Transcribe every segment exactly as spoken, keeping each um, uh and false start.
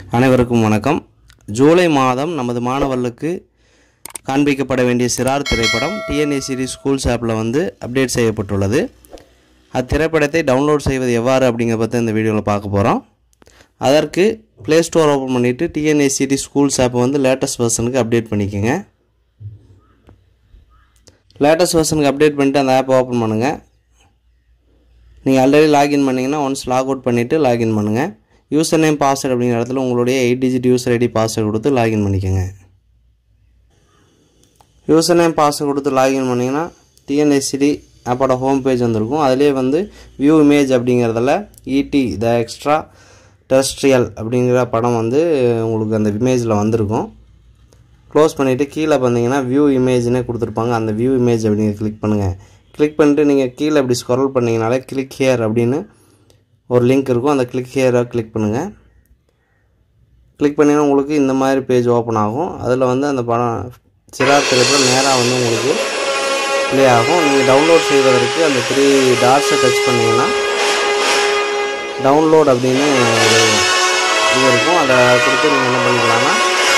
அனைவருக்கும் வணக்கம். ஜூலை மாதம் நமது மாணவர்களுக்கு காண்பிக்கப்பட வேண்டிய சிறார் திரைப்படம் டிஎன்எஸ்டி ஸ்கூல்ஸ் ஆப்பில் வந்து அப்டேட் செய்யப்பட்டுள்ளது. அத்திரைப்படத்தை டவுன்லோட் செய்வது எவ்வாறு அப்படிங்கிற பற்றி இந்த வீடியோவில் பார்க்க போகிறோம். அதற்கு ப்ளே ஸ்டோர் ஓப்பன் பண்ணிவிட்டு டிஎன்எஸ்டி ஸ்கூல்ஸ் ஆப்பை வந்து லேட்டஸ்ட் வெர்ஷனுக்கு அப்டேட் பண்ணிக்கோங்க. லேட்டஸ்ட் வெர்ஷனுக்கு அப்டேட் பண்ணிவிட்டு அந்த ஆப்பை ஓப்பன் பண்ணுங்கள். நீங்கள் ஆல்ரெடி லாகின் பண்ணிங்கன்னா ஒன்ஸ் லாக் அவுட் பண்ணிவிட்டு லாகின் பண்ணுங்கள். யூசர் நேம் பாஸ்வேர்டு அப்படிங்கிற இடத்துல உங்களுடைய eight digit user ID password கொடுத்து லாகின் பண்ணிக்கோங்க. யூசர் நேம் பாஸ்வேர்டு கொடுத்து லாகின் பண்ணிங்கன்னா டிஎன்எஸ்டி ஆப்போட ஹோம் பேஜ் வந்திருக்கும். அதிலே வந்து வியூ இமேஜ் அப்படிங்கிறதுல இடி த எக்ஸ்ட்ரா டெரஸ்ட்ரியல் அப்படிங்கிற படம் வந்து உங்களுக்கு அந்த இமேஜில் வந்திருக்கும். க்ளோஸ் பண்ணிவிட்டு கீழே பார்த்தீங்கன்னா வியூ இமேஜ்னே கொடுத்துருப்பாங்க. அந்த வியூ இமேஜ் அப்படிங்க கிளிக் பண்ணுங்கள். கிளிக் பண்ணிட்டு நீங்கள் கீழே அப்படி ஸ்க்ரோல் பண்ணிங்கனாலே கிளிக் ஹியர் அப்படின்னு ஒரு லிங்க் இருக்கும். அந்த கிளிக் ஹியரை கிளிக் பண்ணுங்கள். கிளிக் பண்ணிங்கன்னா உங்களுக்கு இந்த மாதிரி பேஜ் ஓப்பன் ஆகும். அதில் வந்து அந்த படம் சிறார் திரைப்படம் நேராக வந்து உங்களுக்கு ப்ளே ஆகும். நீங்கள் டவுன்லோட் செய்வதற்கு அந்த த்ரீ டாட்ஸை டச் பண்ணிங்கன்னா டவுன்லோட் அப்படின்னு ஒரு இது இருக்கும். அதை கொடுத்து நீங்கள் என்ன பண்ணிக்கலாம்னா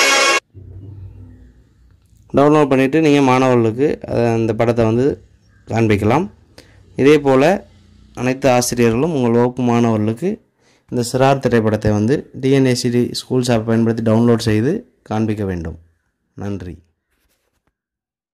டவுன்லோட் பண்ணிவிட்டு நீங்கள் மாணவர்களுக்கு அந்த படத்தை வந்து காண்பிக்கலாம். இதே போல் அனைத்து ஆசிரியர்களும் உங்கள் வகுப்பு மாணவர்களுக்கு இந்த சிறார் திரைப்படத்தை வந்து டிஎன்எஸ்டி ஸ்கூல்ஸ் ஆப் பயன்படுத்தி டவுன்லோட் செய்து காண்பிக்க வேண்டும். நன்றி.